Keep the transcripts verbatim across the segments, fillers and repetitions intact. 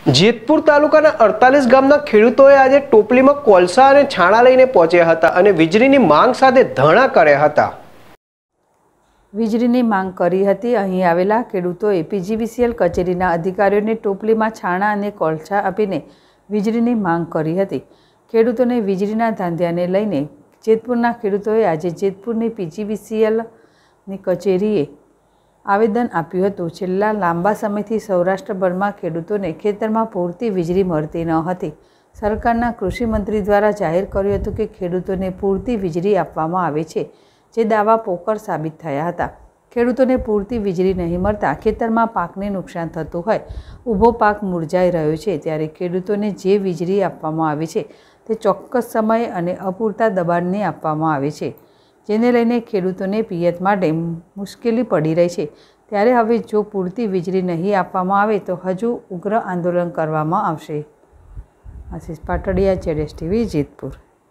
જેતપુર તાલુકાના અડતાલીસ ગામના ખેડૂતોએ આજે ટોપલીમાં કોલસા અને છાણા લઈને પહોંચ્યા હતા અને વીજળીની માંગ સાથે ધરણા કર્યા હતા. વીજળીની માંગ કરી હતી. અહીં આવેલા ખેડૂતોએ પીજીવીસીએલ કચેરીના અધિકારીઓને ટોપલીમાં છાણા અને કોલસા આપીને વીજળીની માંગ કરી હતી. ખેડૂતોને વીજળીના ધાંધિયાને લઈને જેતપુરના ખેડૂતોએ આજે જેતપુરની પીજીવીસીએલની કચેરીએ આવેદન આપ્યું હતું. છેલ્લા લાંબા સમયથી સૌરાષ્ટ્રભરમાં ખેડૂતોને ખેતરમાં પૂરતી વીજળી મળતી ન હતી. સરકારના કૃષિ મંત્રી દ્વારા જાહેર કર્યું હતું કે ખેડૂતોને પૂરતી વીજળી આપવામાં આવે છે, જે દાવા પોકળ સાબિત થયા હતા. ખેડૂતોને પૂરતી વીજળી નહીં મળતા ખેતરમાં પાકને નુકસાન થતું હોય, ઊભો પાક મુરઝાઈ રહ્યો છે. ત્યારે ખેડૂતોને જે વીજળી આપવામાં આવે છે તે ચોક્કસ સમયે અને અપૂરતા દબાણને આપવામાં આવે છે, જેને લઈને ખેડૂતોને પિયત માટે મુશ્કેલી પડી રહી છે. ત્યારે હવે જો પૂરતી વીજળી નહીં આપવામાં આવે તો હજુ ઉગ્ર આંદોલન કરવામાં આવશે. આશીષ પાટડિયા, જેડેશ ટીવી, જેતપુર.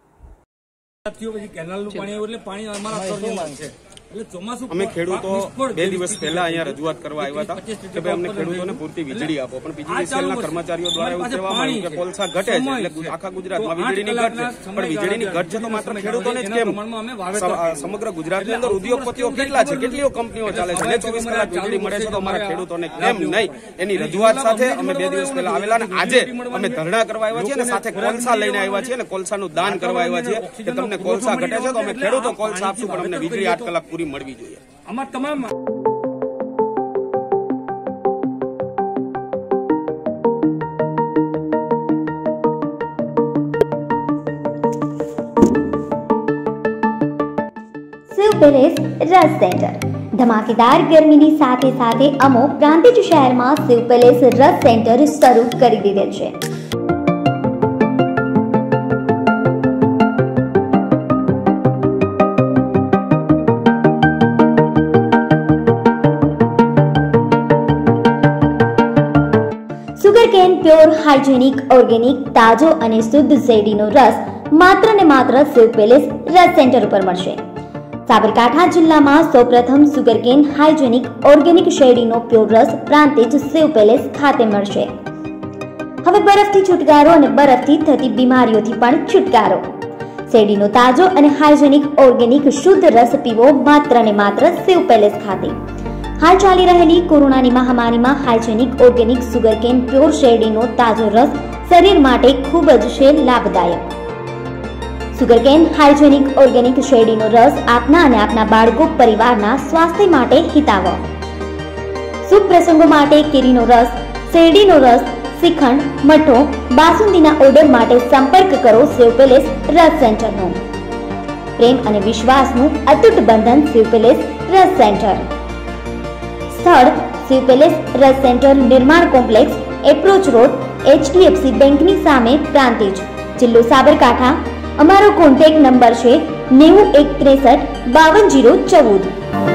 અમે ખેડૂતો બે દિવસ પહેલા અહીંયા રજૂઆત કરવા આવ્યા હતા કે ભાઈ અમને ખેડૂતોને પૂરતી વીજળી આપો, પણ પીજીવીસીએલના કર્મચારીઓ દ્વારા એવું કહેવામાં આવ્યું કે કોલસા ઘટે છે, એટલે આખા ગુજરાતમાં વીજળીની ઘટ છે. પણ વીજળીની ઘટ છે તો માત્ર ખેડૂતોને જ કેમ? સમગ્ર ગુજરાતની અંદર ઉદ્યોગપતિઓ કેટલા છે, કેટલીઓ કંપનીઓ ચાલે છે, ને ચોવીસ કલાક વીજળી મળે છે તો અમારા ખેડૂતોને કેમ નહીં? એની રજૂઆત સાથે અમે બે દિવસ પહેલા આવેલા અને આજે અમે ધરણા કરવા આવ્યા છીએ અને સાથે કોલસા લઈને આવ્યા છીએ અને કોલસાનું દાન કરવા આવ્યા છીએ કે તમને કોલસા ઘટે છે તો અમે ખેડૂતો કોલસા આપશું, પણ અમને વીજળી આઠ કલાક પૂરી મળવી જોઈએ. આમાં તમામ શિવ પેલેસ રસ સેન્ટર ધમાકેદાર ગરમીની સાથે સાથે અમો પ્રાંતિજ શહેરમાં શિવ પેલેસ રસ સેન્ટર શરૂ કરી દીધેલ છે. સુગરકેન પ્યોર હાઇજેનિક ઓર્ગેનિક તાજો અને શુદ્ધ શેરડીનો રસ માત્ર ને માત્ર શિવ પેલેસ રસ સેન્ટર ઉપર મળશે. સાબરકાંઠા જિલ્લામાં સૌપ્રથમ સુગરકેન હાઇજેનિક ઓર્ગેનિક શેરડીનો પ્યોર રસ પ્રાંતિજ શિવ પેલેસ ખાતે મળશે. હવે બરફથી છુટકારો અને બરફથી થતી બીમારીઓથી પણ છુટકારો. શેરડીનો તાજો અને હાઇજેનિક ઓર્ગેનિક શુદ્ધ રસ પીવો માત્ર ને માત્ર શિવ પેલેસ ખાતે. હાલ ચાલી રહેલી કોરોનાની મહામારીમાં હાઇજેનિક ઓર્ગેનિક સુગરકેન પ્યોર શેરડીનો તાજો રસ શરીર માટે ખૂબ જ છે લાભદાયક. સુગરકેન હાઇજેનિક ઓર્ગેનિક શેરડીનો રસ આપના અને આપના બાળકો પરિવારના સ્વાસ્થ્ય માટે હિતાવહ. શુભ પ્રસંગો માટે કેરીનો રસ, શેરડીનો રસ, શ્રીખંડ, મઠો, બાસુંદીના ઓર્ડર માટે સંપર્ક કરો શિવ પેલેસ રસ સેન્ટરનો. પ્રેમ અને વિશ્વાસનું અતૂટ બંધન શિવ પેલેસ રસ સેન્ટર. સ્થળ Shiv palace Ras centre, Nirman complex, approach road, HDFC બેંકની સામે, પ્રાંતિજ, જિલ્લો સાબરકાંઠા. અમારો કોન્ટેક્ટ નંબર છે નેવું એક ત્રેસઠ બાવન જીરો ચૌદ.